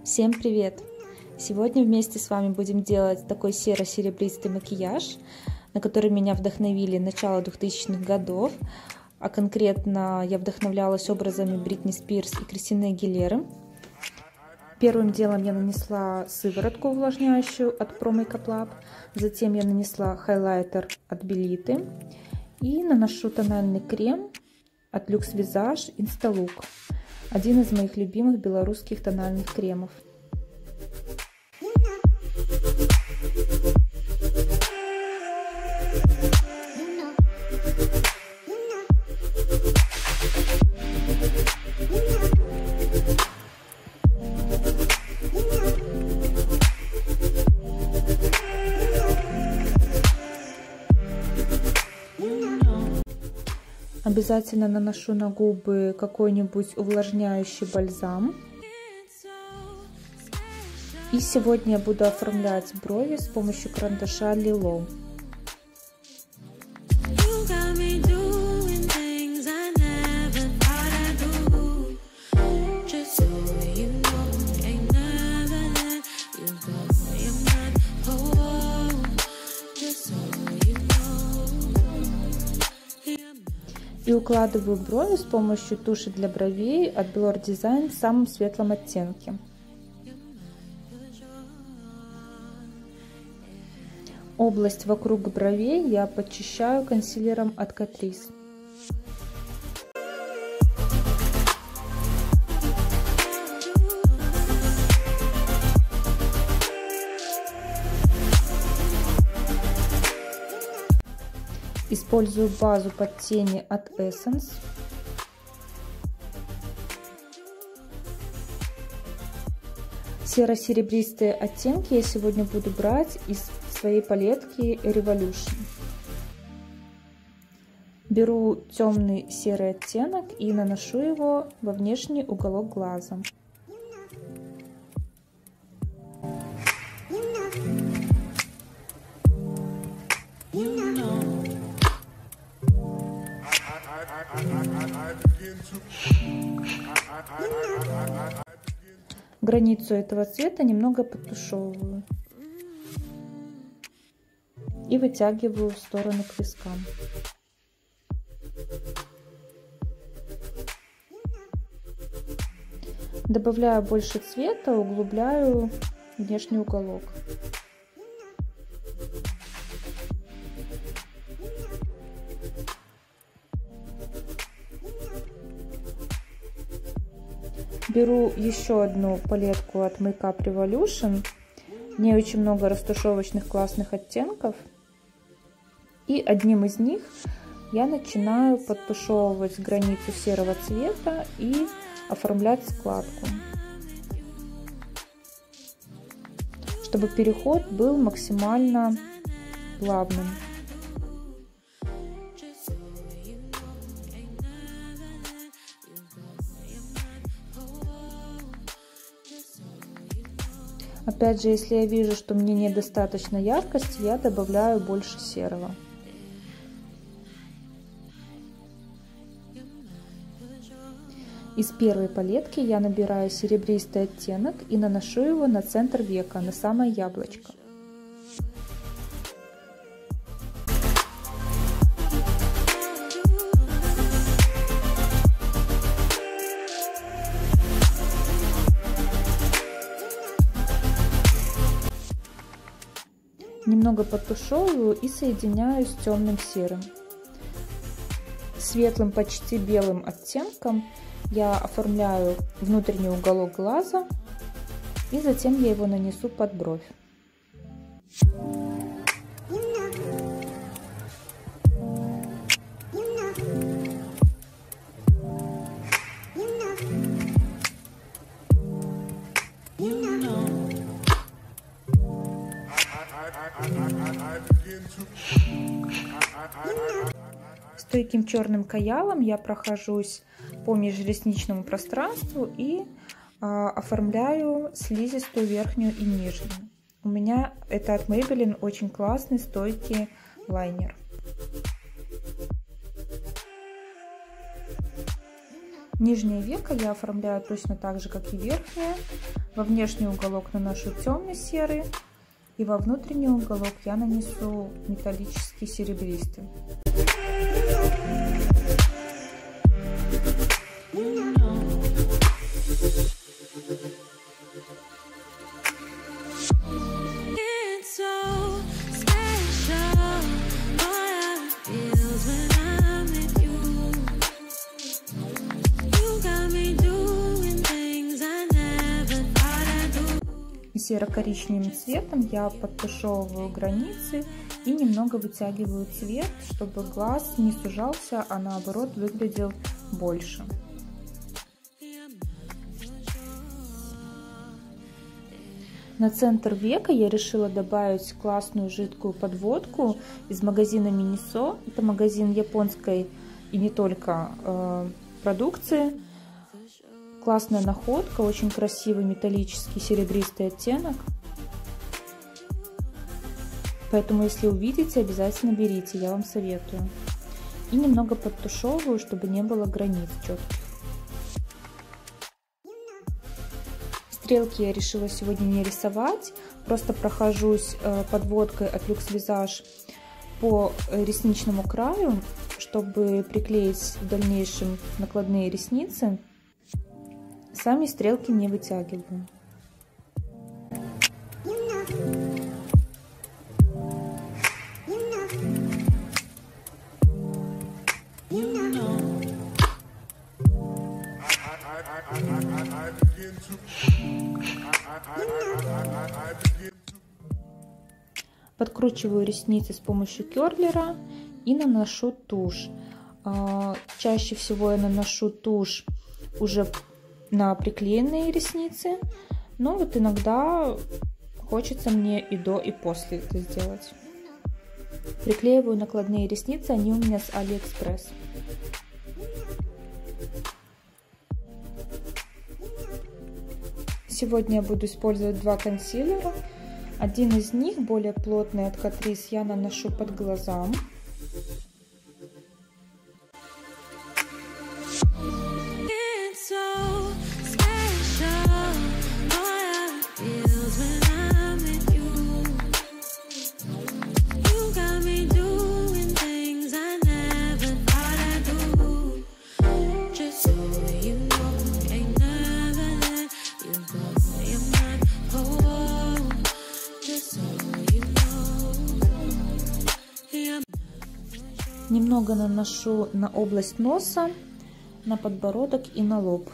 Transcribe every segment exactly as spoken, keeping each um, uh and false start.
Всем привет! Сегодня вместе с вами будем делать такой серо-серебристый макияж, на который меня вдохновили начало двухтысячных годов, а конкретно я вдохновлялась образами Бритни Спирс и Кристины Агилеры. Первым делом я нанесла сыворотку увлажняющую от Pro Makeup Lab, затем я нанесла хайлайтер от Белиты и наношу тональный крем от Luxe Visage Instalook. Один из моих любимых белорусских тональных кремов. Обязательно наношу на губы какой-нибудь увлажняющий бальзам. И сегодня я буду оформлять брови с помощью карандаша Lilo. И укладываю брови с помощью туши для бровей от Blur Design в самом светлом оттенке. Область вокруг бровей я подчищаю консилером от Catrice. Использую базу под тени от Essence. Серо-серебристые оттенки я сегодня буду брать из своей палетки Revolution. Беру темный серый оттенок и наношу его во внешний уголок глаза. Границу этого цвета немного подтушевываю и вытягиваю в сторону к вискам. Добавляю больше цвета, углубляю внешний уголок. Беру еще одну палетку от Makeup Revolution. В ней очень много растушевочных классных оттенков. И одним из них я начинаю подтушевывать границу серого цвета и оформлять складку, чтобы переход был максимально плавным. Опять же, если я вижу, что мне недостаточно яркости, я добавляю больше серого. Из первой палетки я набираю серебристый оттенок и наношу его на центр века, на самое яблочко. Немного подтушевываю и соединяю с темным серым. Светлым, почти белым оттенком я оформляю внутренний уголок глаза и затем я его нанесу под бровь. Стойким черным каялом я прохожусь по межресничному пространству и а, оформляю слизистую верхнюю и нижнюю. У меня это от Maybelline очень классный стойкий лайнер. Нижнее веко я оформляю точно так же, как и верхнее, Во внешний уголок наношу темный серый, и во внутренний уголок я нанесу металлический серебристый. Серо-коричневым цветом я подтушевываю границы и немного вытягиваю цвет, чтобы глаз не сужался, а наоборот выглядел больше. На центр века я решила добавить классную жидкую подводку из магазина Miniso. Это магазин японской и не только э, продукции. Классная находка, очень красивый металлический серебристый оттенок. Поэтому, если увидите, обязательно берите, я вам советую. И немного подтушевываю, чтобы не было границ четких. Стрелки я решила сегодня не рисовать. Просто прохожусь подводкой от Luxe Visage по ресничному краю, чтобы приклеить в дальнейшем накладные ресницы. Сами стрелки не вытягиваю. Подкручиваю ресницы с помощью керлера и наношу тушь. Чаще всего я наношу тушь уже на приклеенные ресницы, но вот иногда хочется мне и до, и после это сделать. Приклеиваю накладные ресницы, они у меня с AliExpress. Сегодня я буду использовать два консилера. Один из них, более плотный, от Catrice, я наношу под глазам. Немного наношу на область носа, на подбородок и на лоб.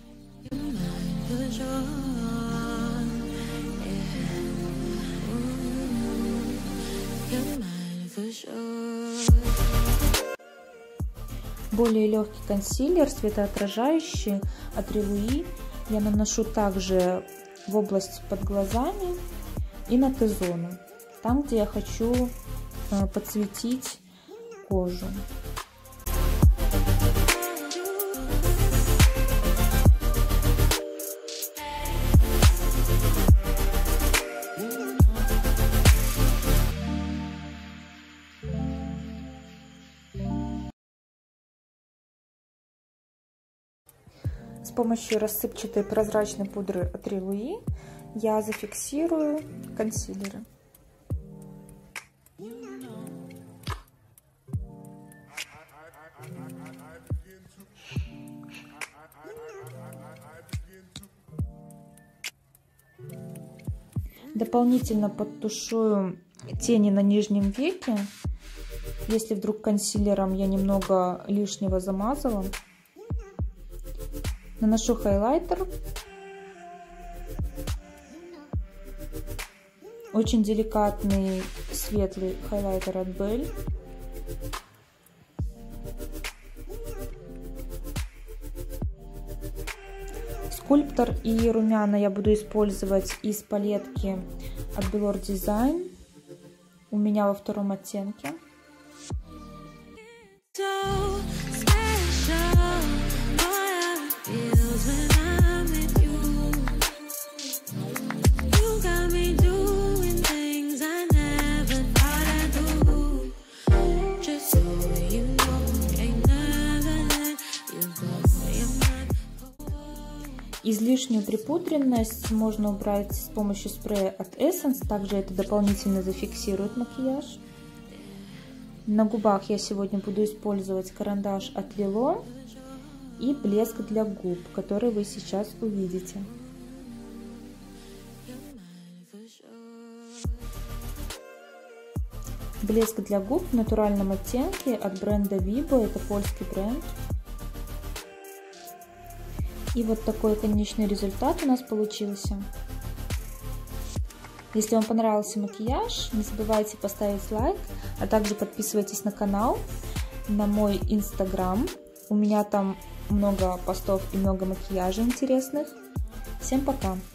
Более легкий консилер, светоотражающий от Revoluy, я наношу также в область под глазами и на Т-зону, там, где я хочу подсветить кожу. С помощью рассыпчатой прозрачной пудры от Revoluy я зафиксирую консилеры. Дополнительно подтушую тени на нижнем веке, если вдруг консилером я немного лишнего замазала. Наношу хайлайтер. Очень деликатный светлый хайлайтер от Belle. Скульптор и румяна я буду использовать из палетки от Belor Design. У меня во втором оттенке. Из лишнюю припудренность можно убрать с помощью спрея от Essence. Также это дополнительно зафиксирует макияж. На губах я сегодня буду использовать карандаш от Velo и блеск для губ, который вы сейчас увидите. Блеск для губ в натуральном оттенке от бренда Vibo, это польский бренд. И вот такой конечный результат у нас получился. Если вам понравился макияж, не забывайте поставить лайк, а также подписывайтесь на канал, на мой инстаграм. У меня там много постов и много макияжа интересных. Всем пока!